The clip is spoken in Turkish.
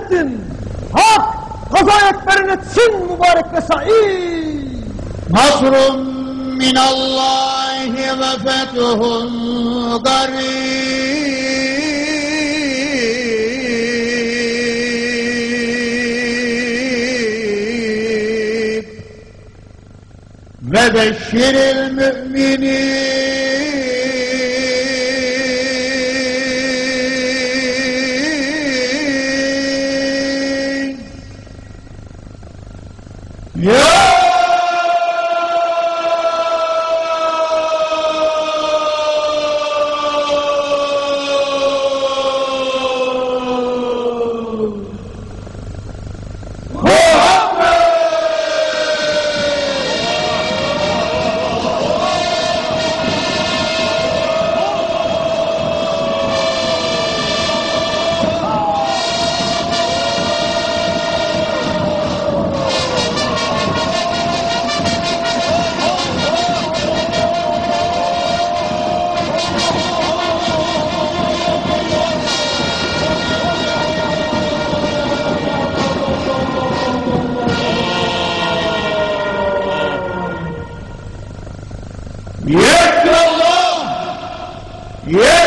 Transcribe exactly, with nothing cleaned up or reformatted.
ettin. Hak kaza ekberin etsin mübarek ve sa'id. Nasrun minallahi ve fetuhun garib ve beşşiril müminin. Ya Yes, Allah! Yes!